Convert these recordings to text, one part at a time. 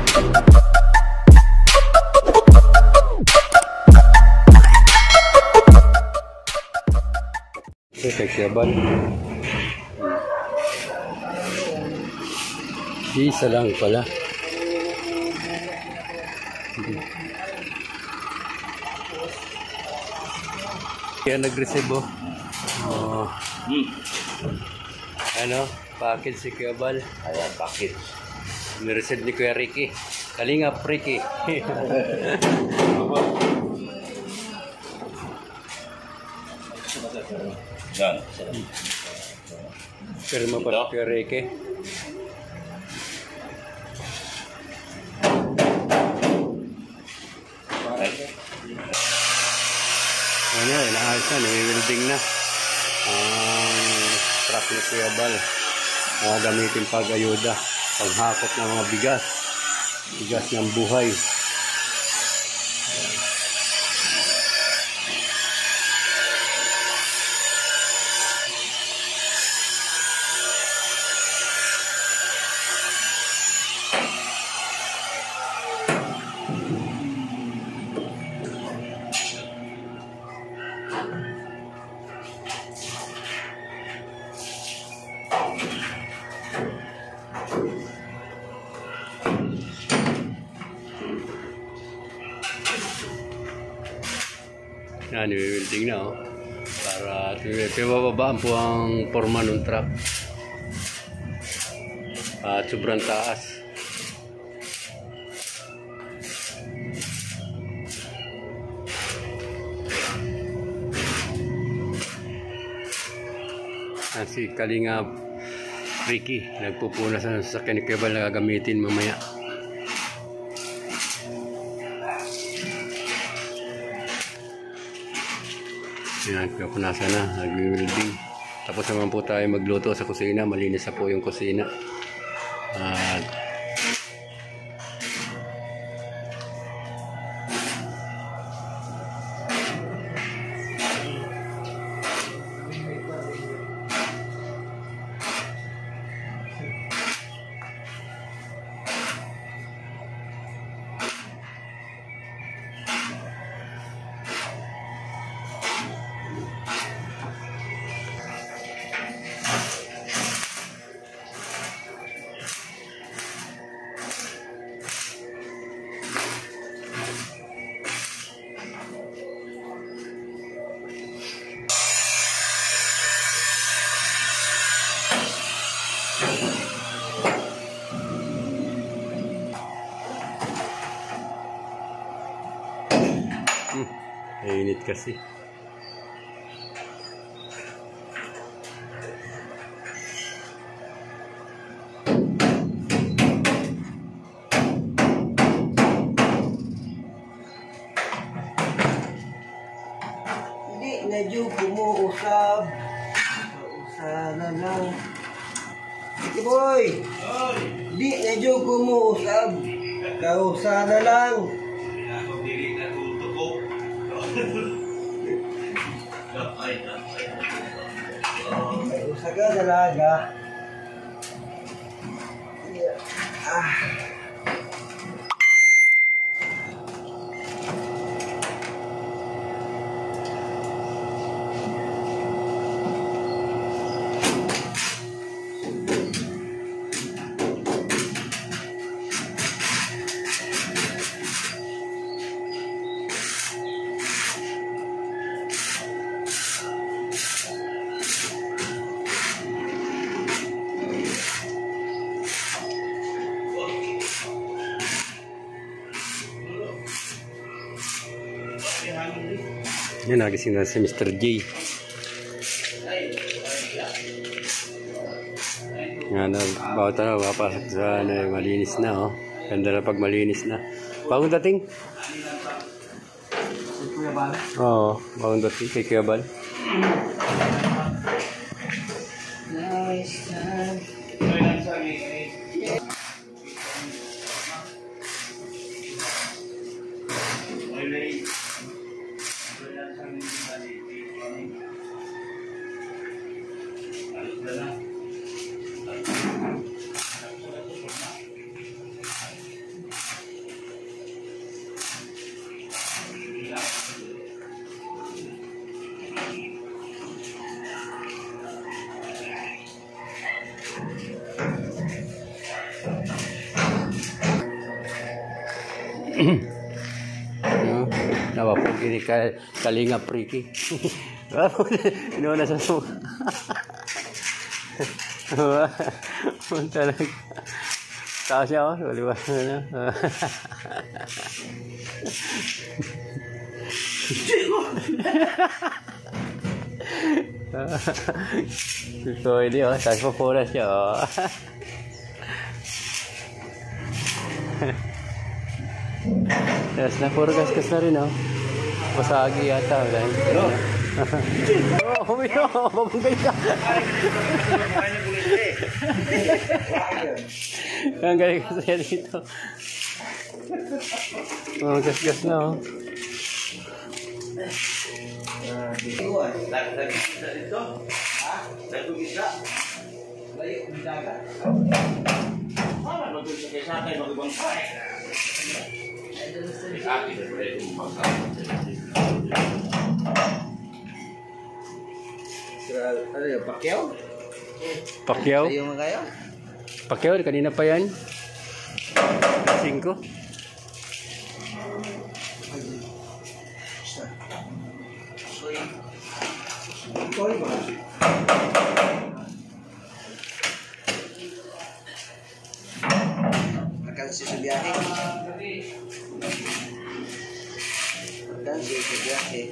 Kagyaban. Isa lang pala. Kaya nag-receive oh. Ano? Package si Kuya Bal. Ayan, package. Nireceive ni Kuya Ricky. Kalingap Ricky. Yan. Pirma pa Kuya Ricky. Ano, inaayos na, nai-welding na ang truck ni Kuya Bal. Gamitin pag-ayuda, paghakot ng mga bigas ng buhay. Yan, i-welding na para pibababaan po ang forma ng truck at sobrang taas. Si Kalingap Ricky nagpupunas ng sasakyan ni Kuya Bal na gagamitin mamaya. Yan, kapunasan na, nag-welding. Tapos naman po tayo magluto sa kusina. Malinis na po yung kusina. At init kasi. Hindi medyo kumuusap. Sana lang. Sige boy. Hindi medyo kumuusap. Kausa na lang. Kausa ka dalaga. Yan, nagising na si Mr. J. Yan, bawat mapasok sa malinis na, Ganda na pag malinis na. Bagong dating? Kuya Bal? Oo, bagong dating kay Kuya Bal. Nice. No? Nawapog ini kalinga priki. Ino na sa mo. Punta lang. Taas siya, oh. Waliwa na. So, ini, oh. Taas po pura siya, oh. Tapos napurgas-gas na rin, oh. Pasagi yata. Hello? Oh, humino. Mabunggay ka. Ang galing ko sa'yo dito. Oh, gas-gas na, oh. Ano yun? Pakyaw? Pacquiao? Ayaw mo kayo? Pacquiao, kanina pa yan. 5. Koy ba? Alcanse sa biyahe. Alcanse sa biyahe.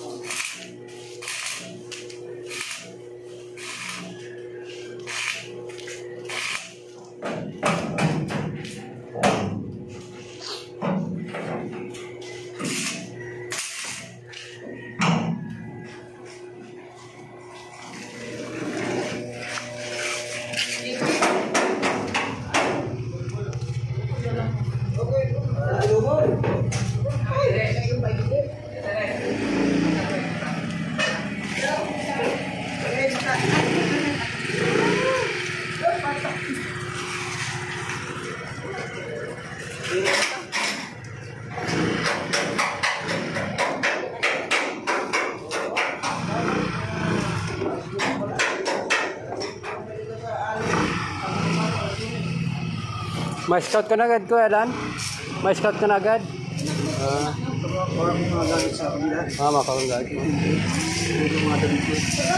May scout ka na agad, Kuya Dan? May scout ka na agad? Orang mga gamit sa kabila. Makakagag. Mga damit ko.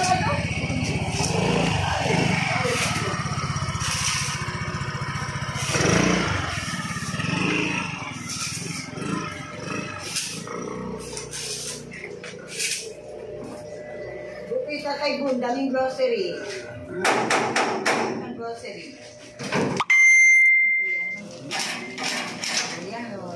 Kita kay Bun, daming grocery. Ang grocery. Ayan o.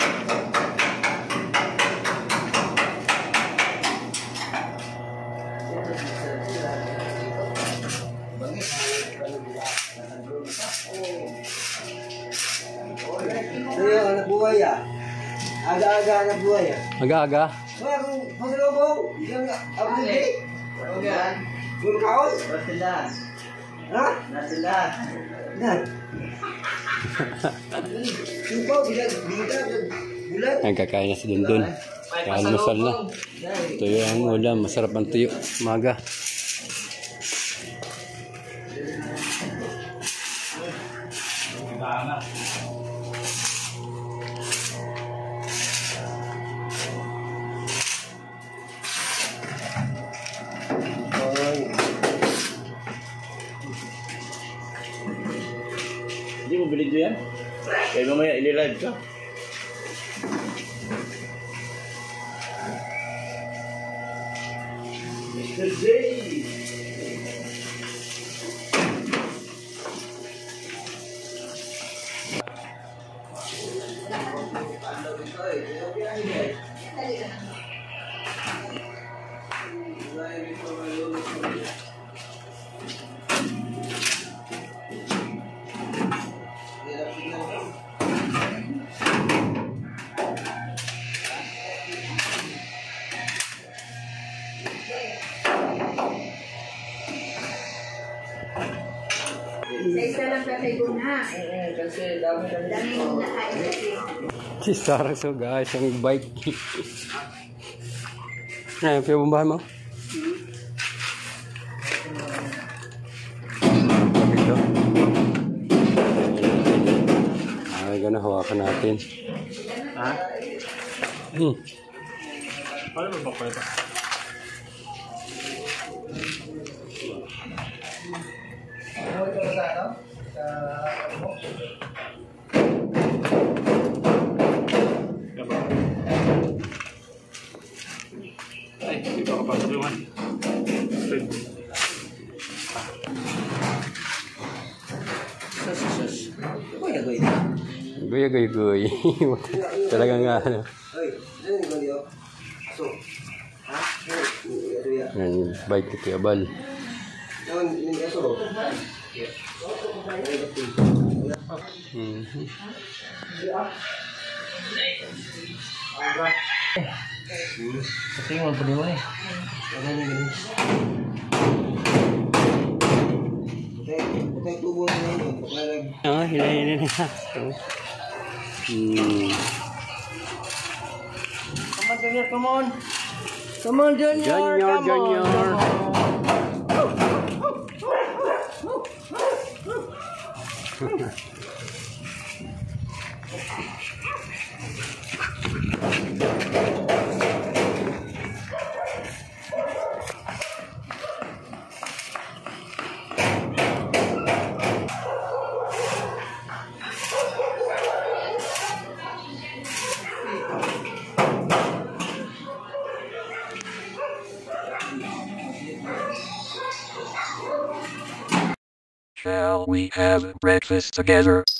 Ano yung anak buhay ah? Aga-aga anak buhay ah? Aga-aga? Wala kung masalobong. Yung abuli. Yung kaon? Nasilan. Ha? Nasilan. Nan. Yung po, bulat. Ang kakain na si Dundun. Almusal na. Tuyo ang ulam. Masarap ang tuyo. Umaga. Hindi mo bilid yan? Kaya mamaya ililive ka. Mr. J. Isa lang ka kay Bun ha. Kasi dami Daming nakain kasi. Si Sarah, so guys, ang bike. Ngayon, pinabumbahan mo? Ito. Ay, gano'n, hawakan natin. Ha? Hmm. Ano ba ba pala ito? Ay, dito ako pasok yung Goy. Talaga nga ano. Yan, bike ni Kuya Bal. Tingnan pa din mo eh. Oh, hila na. Come on, Junior, come on. Come on, Junior. Junior. Shall we have breakfast together?